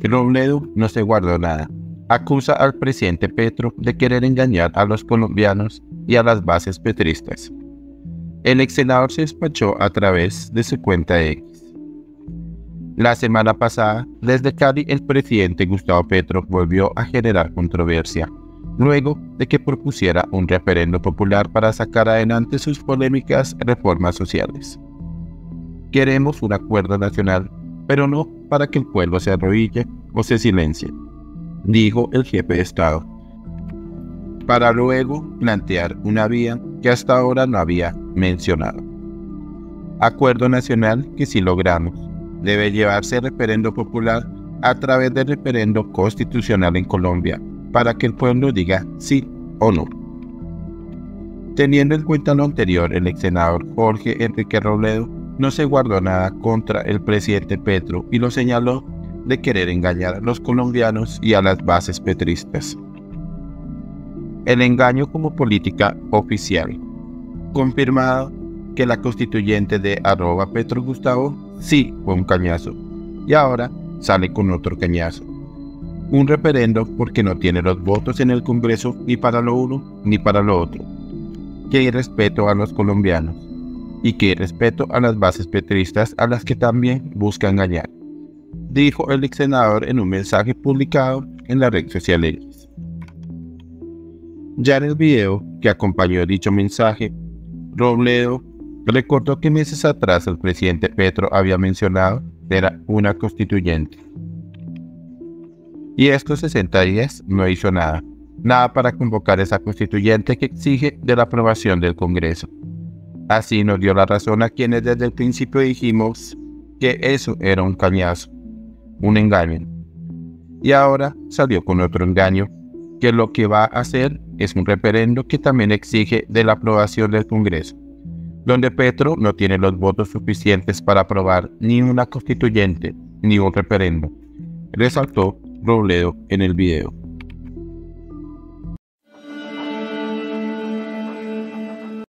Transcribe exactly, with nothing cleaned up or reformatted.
Robledo no se guardó nada. Acusa al presidente Petro de querer engañar a los colombianos y a las bases petristas. El ex senador se despachó a través de su cuenta X. La semana pasada, desde Cali, el presidente Gustavo Petro volvió a generar controversia, luego de que propusiera un referendo popular para sacar adelante sus polémicas reformas sociales. Queremos un acuerdo nacional, pero no para que el pueblo se arrodille o se silencie, dijo el jefe de Estado, para luego plantear una vía que hasta ahora no había mencionado. Acuerdo nacional que si logramos, debe llevarse referendo popular a través del referendo constitucional en Colombia, para que el pueblo diga sí o no. Teniendo en cuenta lo anterior, el ex senador Jorge Enrique Robledo no se guardó nada contra el presidente Petro y lo señaló de querer engañar a los colombianos y a las bases petristas. El engaño como política oficial. Confirmado que la constituyente de arroba Petro Gustavo sí fue un cañazo, y ahora sale con otro cañazo. Un referendo porque no tiene los votos en el Congreso ni para lo uno ni para lo otro. Que irrespeto a los colombianos, y que irrespeto a las bases petristas a las que también busca engañar, dijo el ex senador en un mensaje publicado en la red social X. Ya en el video que acompañó dicho mensaje, Robledo recordó que meses atrás el presidente Petro había mencionado que era una constituyente. Y estos sesenta días no hizo nada, nada para convocar esa constituyente que exige de la aprobación del Congreso. Así nos dio la razón a quienes desde el principio dijimos que eso era un cañazo, un engaño. Y ahora salió con otro engaño, que lo que va a hacer es un referendo que también exige de la aprobación del Congreso, donde Petro no tiene los votos suficientes para aprobar ni una constituyente ni un referendo, resaltó Robledo en el video.